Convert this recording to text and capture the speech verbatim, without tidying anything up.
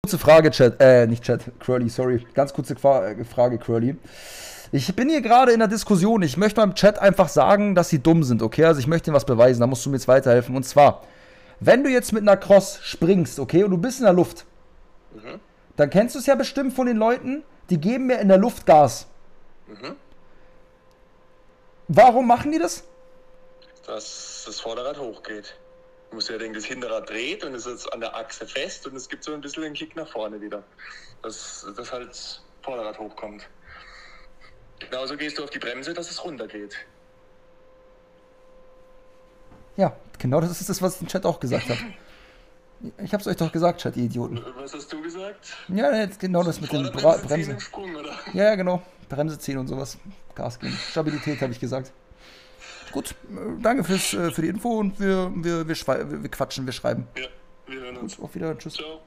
Kurze Frage, Chat, äh, nicht Chat, Curly, sorry. Ganz kurze Qua- Frage, Curly. Ich bin hier gerade in der Diskussion. Ich möchte beim Chat einfach sagen, dass sie dumm sind, okay? Also ich möchte ihnen was beweisen, da musst du mir jetzt weiterhelfen. Und zwar, wenn du jetzt mit einer Cross springst, okay, und du bist in der Luft, Mhm. dann kennst du es ja bestimmt von den Leuten, die geben mir in der Luft Gas. Mhm. Warum machen die das? Dass das Vorderrad hochgeht. Du musst ja denken, das Hinterrad dreht und ist jetzt an der Achse fest und es gibt so ein bisschen einen Kick nach vorne wieder. Dass das halt das Vorderrad hochkommt. Genauso gehst du auf die Bremse, dass es runtergeht. Ja, genau das ist das, was der Chat auch gesagt hat. Ich hab's euch doch gesagt, Chat, ihr Idioten. Was hast du gesagt? Ja, jetzt genau das mit dem Bra Vorderbremse ziehen Bremse. im Sprung, oder? Ja, ja, genau. Bremse ziehen und sowas. Gas geben. Stabilität, habe ich gesagt. Gut, äh, danke fürs, äh, für die Info und wir, wir, wir, wir, wir quatschen, wir schreiben. Ja, wir hören uns. Gut, auf Wiedersehen, tschüss. Ciao.